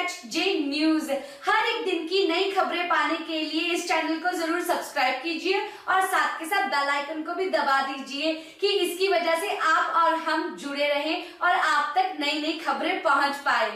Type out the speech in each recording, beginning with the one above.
जे news. हर एक दिन की नई खबरें पाने के लिए इस चैनल को जरूर सब्सक्राइब कीजिए और साथ के साथ बेल आइकन को भी दबा दीजिए कि इसकी वजह से आप और हम जुड़े रहें और आप तक नई नई खबरें पहुंच पाए।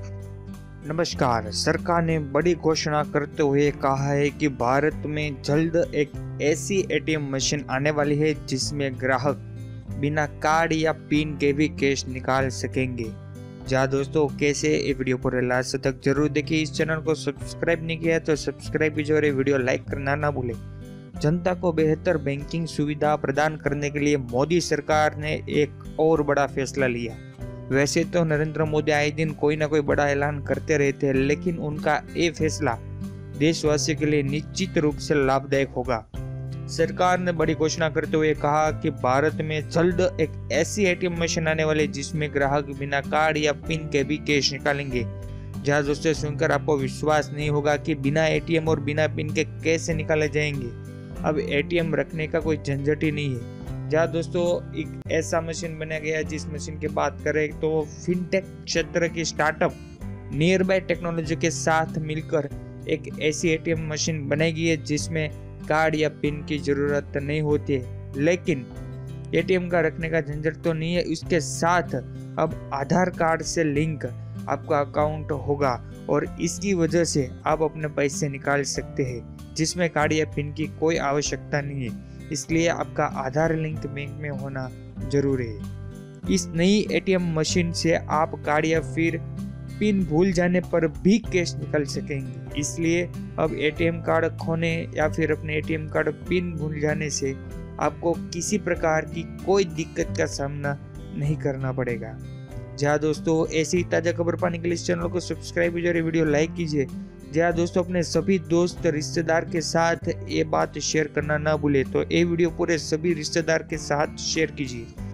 नमस्कार। सरकार ने बड़ी घोषणा करते हुए कहा है कि भारत में जल्द एक ऐसी एटीएम मशीन आने वाली है जिसमें ग्राहक बिना कार्ड या पिन के भी कैश निकाल सकेंगे। जहाँ दोस्तों कैसे ये वीडियो पूरे लास्ट तक जरूर देखिए। इस चैनल को सब्सक्राइब नहीं किया है तो सब्सक्राइब कीजिए और ये वीडियो लाइक करना ना भूलें। जनता को बेहतर बैंकिंग सुविधा प्रदान करने के लिए मोदी सरकार ने एक और बड़ा फैसला लिया। वैसे तो नरेंद्र मोदी आए दिन कोई ना कोई बड़ा ऐलान करते रहते हैं, लेकिन उनका ये फैसला देशवासियों के लिए निश्चित रूप से लाभदायक होगा। सरकार ने बड़ी घोषणा करते हुए कहा कि भारत में जल्द एक ऐसी एटीएम मशीन आने वाली है जिसमें ग्राहक बिना कार्ड या पिन के भी कैश निकालेंगे। जहाँ दोस्तों सुनकर आपको विश्वास नहीं होगा कि बिना एटीएम और बिना पिन के कैसे निकाले जाएंगे। अब एटीएम रखने का कोई झंझट ही नहीं है। जहाँ दोस्तों एक ऐसा मशीन बनाया गया है, जिस मशीन की बात करें तो फिनटेक क्षेत्र की स्टार्टअप नियर बाय टेक्नोलॉजी के साथ मिलकर एक ऐसी एटीएम मशीन बनाई गई है जिसमें कार्ड या पिन की जरूरत नहीं होती है, लेकिन एटीएम का रखने का झंझट तो नहीं है। इसके साथ अब आधार कार्ड से लिंक आपका अकाउंट होगा और इसकी वजह से आप अपने पैसे निकाल सकते हैं, जिसमें कार्ड या पिन की कोई आवश्यकता नहीं है। इसलिए आपका आधार लिंक बैंक में होना जरूरी है। इस नई एटीएम मशीन से आप कार्ड या फिर पिन भूल जाने पर भी कैश निकाल सकेंगे। इसलिए अब एटीएम कार्ड खोने या फिर अपने एटीएम कार्ड पिन भूल जाने से आपको किसी प्रकार की कोई दिक्कत का सामना नहीं करना पड़ेगा। जहाँ दोस्तों ऐसी ताज़ा खबर पाने के लिए इस चैनल को सब्सक्राइब कीजिए और वीडियो लाइक कीजिए। जहाँ दोस्तों अपने सभी दोस्त रिश्तेदार के साथ ये बात शेयर करना ना भूले, तो ये वीडियो पूरे सभी रिश्तेदार के साथ शेयर कीजिए।